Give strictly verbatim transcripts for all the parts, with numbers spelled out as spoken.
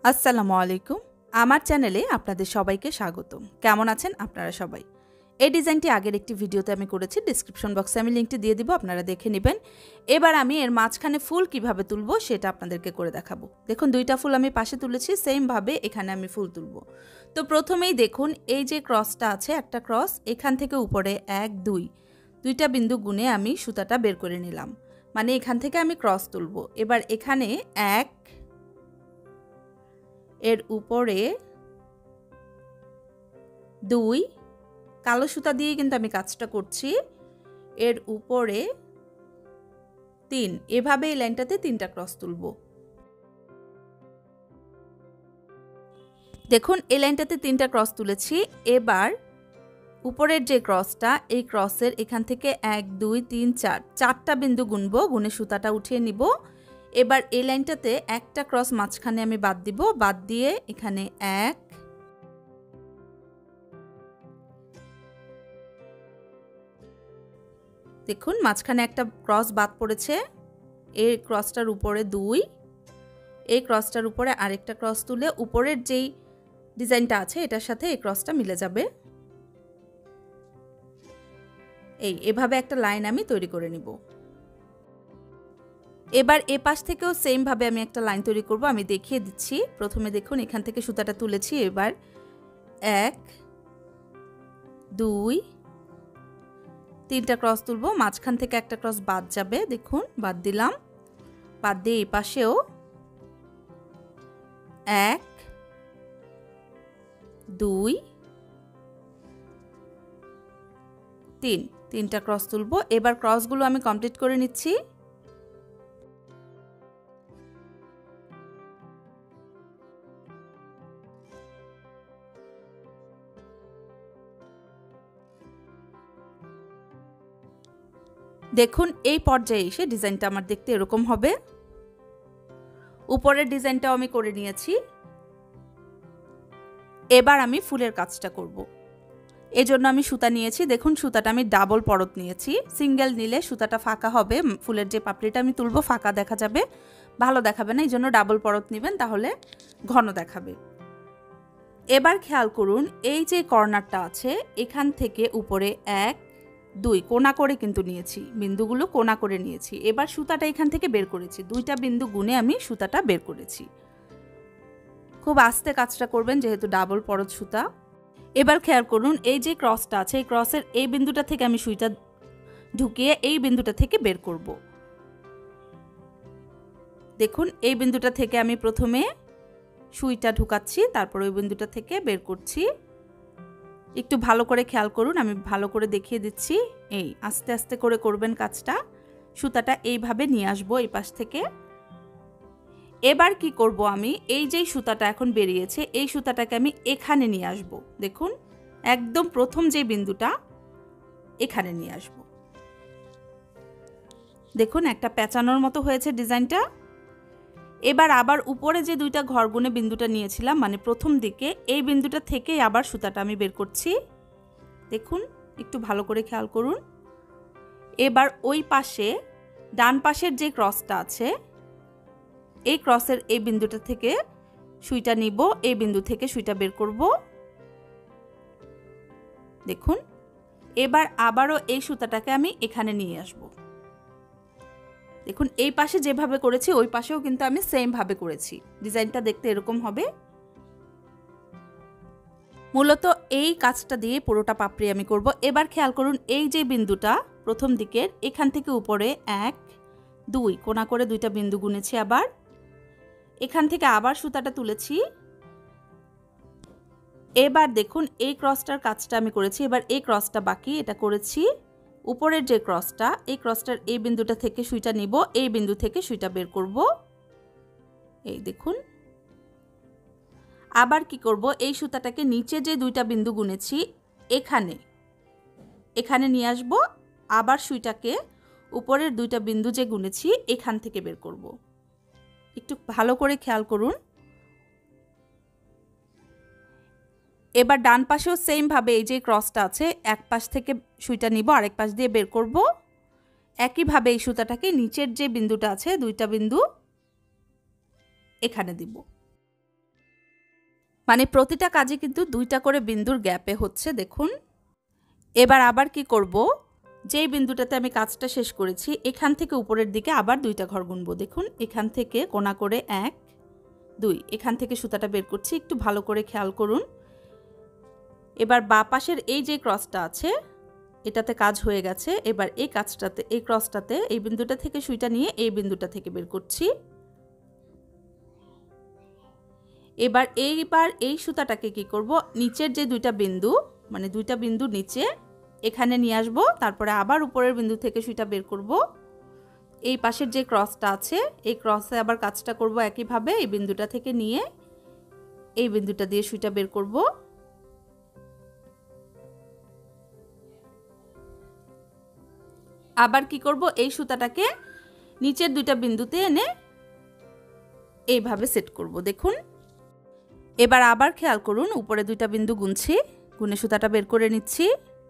আসসালামু আলাইকুম। আমার চ্যানেলে আপনাদের সবাইকে স্বাগতম। কেমন আছেন আপনারা সবাই? এই ডিজাইনটি আগের একটি ভিডিওতে আমি করেছি, ডিসক্রিপশন বক্সে আমি লিঙ্কটি দিয়ে দিব, আপনারা দেখে নেবেন। এবার আমি এর মাঝখানে ফুল কিভাবে তুলবো সেটা আপনাদেরকে করে দেখাবো। দেখুন দুইটা ফুল আমি পাশে তুলেছি, সেমভাবে এখানে আমি ফুল তুলব। তো প্রথমেই দেখুন এই যে ক্রসটা আছে, একটা ক্রস, এখান থেকে উপরে এক দুই দুইটা বিন্দু গুণে আমি সুতাটা বের করে নিলাম, মানে এখান থেকে আমি ক্রস তুলব। এবার এখানে এক, এর উপরে দুই, কালো সুতা দিয়ে কিন্তু আমি কাজটা করছি, এর উপরে তিন, এভাবে এই লাইনটাতে তিনটা ক্রস তুলব। দেখুন এই লাইনটাতে তিনটা ক্রস তুলেছি। এবার উপরের যে ক্রসটা, এই ক্রসের এখান থেকে এক দুই তিন চার, চারটা বিন্দু গুনবো, গুনে সুতাটা উঠিয়ে নিব। এবার এই লাইনটাতে একটা ক্রস মাঝখানে আমি বাদ দিব, বাদ দিয়ে এখানে এক, দেখুন মাঝখানে একটা ক্রস বাদ পড়েছে, এই ক্রসটার উপরে দুই, এই ক্রসটার উপরে আরেকটা ক্রস তুলে উপরের যেই ডিজাইনটা আছে এটার সাথে এই ক্রসটা মিলে যাবে। এই এভাবে একটা লাইন আমি তৈরি করে নিব। এবার এ পাশ থেকেও সেম ভাবে আমি একটা লাইন তৈরি করব, আমি দেখিয়ে দিচ্ছি। প্রথমে দেখুন এখান থেকে সুতাটা তুলেছি, এবার এক দুই তিনটা ক্রস তুলব, মাঝখান থেকে একটা ক্রস বাদ যাবে, দেখুন বাদ দিলাম, বাদ দিয়ে এই পাশেও এক দুই তিন, তিনটা ক্রস তুলব। এবার ক্রসগুলো আমি কমপ্লিট করে নিচ্ছি। দেখুন এই পর্যায়ে এসে ডিজাইনটা আমার দেখতে এরকম হবে। উপরের ডিজাইনটাও আমি করে নিয়েছি। এবার আমি ফুলের কাজটা করব। এজন্য আমি সুতা নিয়েছি, দেখুন সুতাটা আমি ডাবল পরত নিয়েছি। সিঙ্গেল নিলে সুতাটা ফাঁকা হবে, ফুলের যে পাপড়িটা আমি তুলব ফাঁকা দেখা যাবে, ভালো দেখাবে না, এই জন্য ডাবল পরত নেবেন, তাহলে ঘন দেখাবে। এবার খেয়াল করুন এই যে কর্নারটা আছে, এখান থেকে উপরে এক দুই কোণা করে কিন্তু নিয়েছি, বিন্দুগুলো কোণা করে নিয়েছি। এবার সুতাটা এখান থেকে বের করেছি, দুইটা বিন্দু গুণে আমি সুতাটা বের করেছি। খুব আস্তে কাজটা করবেন যেহেতু ডাবল পরত সুতা। এবার খেয়াল করুন এই যে ক্রসটা আছে, এই ক্রসের এই বিন্দুটা থেকে আমি সুইটা ঢুকিয়ে এই বিন্দুটা থেকে বের করব। দেখুন এই বিন্দুটা থেকে আমি প্রথমে সুইটা ঢুকাচ্ছি, তারপর ওই বিন্দুটা থেকে বের করছি। একটু ভালো করে খেয়াল করুন, আমি ভালো করে দেখিয়ে দিচ্ছি। এই আস্তে আস্তে করে করবেন কাজটা। সুতাটা এইভাবে নিয়ে আসবো এই পাশ থেকে। এবার কি করব, আমি এই যে সুতাটা এখন বেরিয়েছে এই সুতাটাকে আমি এখানে নিয়ে আসব। দেখুন একদম প্রথম যে বিন্দুটা এখানে নিয়ে আসব। দেখুন একটা পেঁচানোর মতো হয়েছে ডিজাইনটা। এবার আবার উপরে যে দুইটা ঘর গুনে বিন্দুটা নিয়েছিলাম, মানে প্রথম দিকে, এই বিন্দুটা থেকে আবার সুতাটা আমি বের করছি। দেখুন একটু ভালো করে খেয়াল করুন। এবার ওই পাশে ডান পাশের যে ক্রসটা আছে, এই ক্রসের এই বিন্দুটা থেকে সুইটা নিব, এই বিন্দু থেকে সুইটা বের করব। দেখুন এবার আবারও এই সুতাটাকে আমি এখানে নিয়ে আসব। দেখুন এই পাশে যেভাবে করেছি ওই পাশেও কিন্তু আমি সেম ভাবে করেছি, ডিজাইনটা দেখতে এরকম হবে। মূলত এই কাজটা দিয়ে পুরোটা পাপড়ি আমি করব। এবার খেয়াল করুন এই যে বিন্দুটা প্রথম দিকের, এখান থেকে উপরে এক দুই কোণা করে দুইটা বিন্দু গুনেছি, আবার এখান থেকে আবার সুতাটা তুলেছি। এবার দেখুন এই ক্রসটার কাজটা আমি করেছি, এবার এই ক্রসটা বাকি, এটা করেছি। উপরের যে ক্রসটা, এই ক্রসটার এই বিন্দুটা থেকে সুইটা নিব, এই বিন্দু থেকে সুইটা বের করব। এই দেখুন আবার কি করব, এই সুতাটাকে নিচে যে দুইটা বিন্দু গুনেছি এখানে এখানে নিয়ে আসব, আবার সুইটাকে উপরের দুইটা বিন্দু যে গুনেছি এখান থেকে বের করব। একটু ভালো করে খেয়াল করুন। এবার ডান পাশেও সেম ভাবে এই যে ক্রসটা আছে, এক পাশ থেকে সুইটা নিব, আরেক পাশ দিয়ে বের করব। একইভাবে এই সুতাটাকে নিচের যে বিন্দুটা আছে দুইটা বিন্দু এখানে দিব। মানে প্রতিটা কাজে কিন্তু দুইটা করে বিন্দুর গ্যাপে হচ্ছে। দেখুন এবার আবার কি করব, যেই বিন্দুটাতে আমি কাজটা শেষ করেছি এখান থেকে উপরের দিকে আবার দুইটা ঘর গুনবো। দেখুন এখান থেকে কোণা করে এক দুই, এখান থেকে সুতাটা বের করছি, একটু ভালো করে খেয়াল করুন। এবার বাঁ পাশের এই যে ক্রসটা আছে এটাতে কাজ হয়ে গেছে। এবার এই কাজটাতে এই ক্রসটাতে এই বিন্দুটা থেকে সুইটা নিয়ে এই বিন্দুটা থেকে বের করছি। এবার এইবার এই সুতাটাকে কি করব, নিচের যে দুইটা বিন্দু মানে দুইটা বিন্দু নিচে এখানে নিয়ে আসব, তারপরে আবার উপরের বিন্দু থেকে সুইটা বের করব। এই পাশের যে ক্রসটা আছে এই ক্রসে আবার কাজটা করব একইভাবে, এই বিন্দুটা থেকে নিয়ে এই বিন্দুটা দিয়ে সুইটা বের করব। আবার কি করব, এই সুতাটাকে নিচের দুইটা বিন্দুতে এনে এইভাবে সেট করব। দেখুন এবার আবার খেয়াল করুন, উপরে দুইটা বিন্দু গুনছি, গুনে সুতাটা বের করে নিচ্ছি।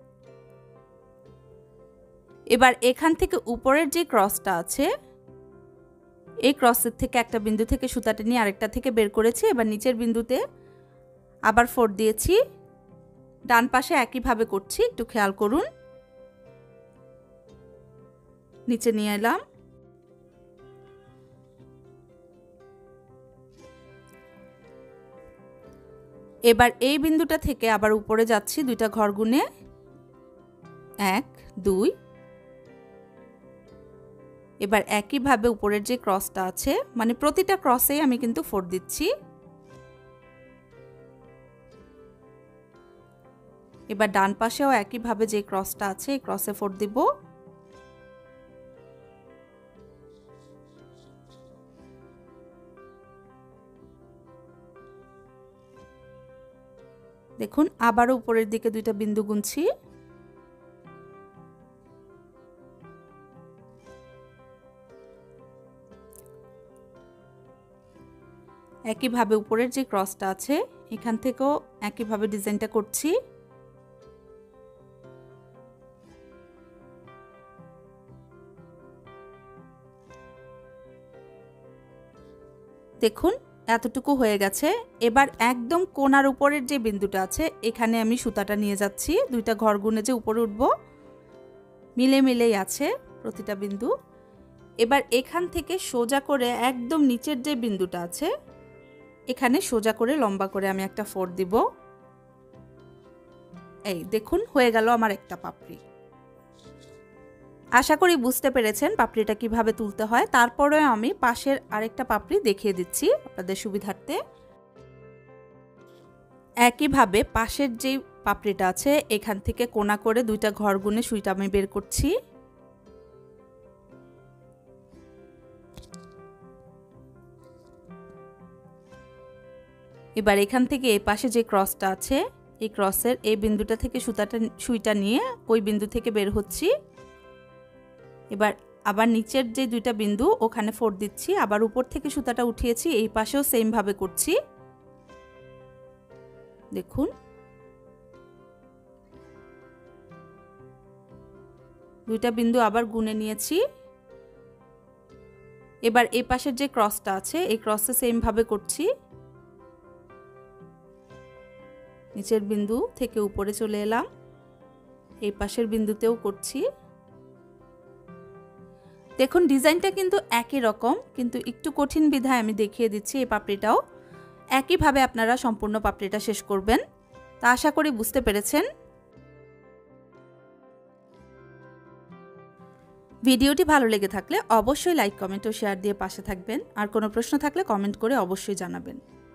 এবার এখান থেকে উপরের যে ক্রসটা আছে এই ক্রসের থেকে একটা বিন্দু থেকে সুতাটা নিয়ে আরেকটা থেকে বের করেছি। এবার নিচের বিন্দুতে আবার ফোর দিয়েছি, ডান পাশে একইভাবে করছি, একটু খেয়াল করুন। নিচে নিয়ে এলাম, এবার এই বিন্দুটা থেকে আবার উপরে যাচ্ছি দুইটা ঘর গুনে এক দুই। এবার একইভাবে উপরের যে ক্রসটা আছে মানে প্রতিটা ক্রসে আমি কিন্তু ফোর দিচ্ছি। এবার ডান পাশেও একইভাবে যে ক্রসটা আছে এই ক্রসে ফোর দিব। দেখুন আবারও উপরের দিকে দুইটা বিন্দু গুনছি, একইভাবে উপরের যে ক্রসটা আছে এখান থেকেও একইভাবে ডিজাইনটা করছি। দেখুন এতটুকু হয়ে গেছে। এবার একদম কোণার উপরের যে বিন্দুটা আছে এখানে আমি সুতাটা নিয়ে যাচ্ছি, দুইটা ঘর গুনে যে উপরে উঠব মিলে মিলেই আছে প্রতিটা বিন্দু। এবার এখান থেকে সোজা করে একদম নিচের যে বিন্দুটা আছে এখানে সোজা করে লম্বা করে আমি একটা ফোর দিব। এই দেখুন হয়ে গেল আমার একটা পাপড়ি। আশা করি বুঝতে পেরেছেন পাপড়িটা কিভাবে তুলতে হয়। তারপরে আমি পাশের আরেকটা পাপড়ি দেখিয়ে দিচ্ছি আপনাদের সুবিধার্থে। একইভাবে পাশের যে পাপড়িটা আছে এখান থেকে কোণা করে দুইটা ঘর গুনে সুইটা আমি বের করছি। এবার এখান থেকে এই পাশে যে ক্রসটা আছে এই ক্রসের এই বিন্দুটা থেকে সুতাটা সুইটা নিয়ে ওই বিন্দু থেকে বের হচ্ছি। এবার আবার নিচের যে দুইটা বিন্দু ওখানে ফোর দিচ্ছি, আবার উপর থেকে সুতাটা উঠিয়েছি, এই পাশেও সেম ভাবে করছি। দেখুন দুইটা বিন্দু আবার গুনে নিয়েছি। এবার এই পাশের যে ক্রসটা আছে এই ক্রসে সেম ভাবে করছি, নিচের বিন্দু থেকে উপরে চলে এলাম, এই পাশের বিন্দুতেও করছি। দেখুন ডিজাইনটা কিন্তু একই রকম, কিন্তু একটু কঠিন বিধায় আমি দেখিয়ে দিচ্ছি। এই পাপড়িটাও একইভাবে আপনারা সম্পূর্ণ পাপড়িটা শেষ করবেন। তা আশা করি বুঝতে পেরেছেন। ভিডিওটি ভালো লেগে থাকলে অবশ্যই লাইক কমেন্ট ও শেয়ার দিয়ে পাশে থাকবেন। আর কোনো প্রশ্ন থাকলে কমেন্ট করে অবশ্যই জানাবেন।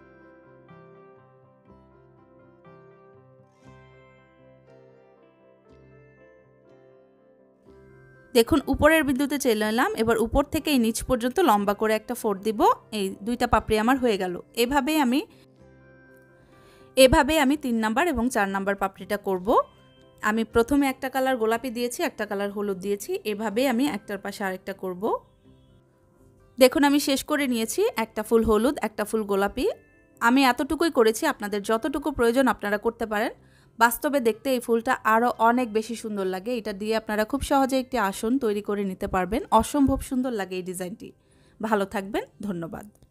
দেখুন উপরের বিন্দুতে চলে এলাম, এবার উপর থেকে এই নিচ পর্যন্ত লম্বা করে একটা ফোর দিব। এই দুইটা পাপড়ি আমার হয়ে গেল। এভাবেই আমি এভাবেই আমি তিন নাম্বার এবং চার নাম্বার পাপড়িটা করব। আমি প্রথমে একটা কালার গোলাপি দিয়েছি, একটা কালার হলুদ দিয়েছি, এভাবেই আমি একটার পাশে আরেকটা করব। দেখুন আমি শেষ করে নিয়েছি, একটা ফুল হলুদ একটা ফুল গোলাপি। আমি এতটুকুই করেছি, আপনাদের যতটুকু প্রয়োজন আপনারা করতে পারেন। বাস্তবে দেখতে এই ফুলটা আরও অনেক বেশি সুন্দর লাগে। এটা দিয়ে আপনারা খুব সহজে একটি আসন তৈরি করে নিতে পারবেন। অসম্ভব সুন্দর লাগে এই ডিজাইনটি। ভালো থাকবেন, ধন্যবাদ।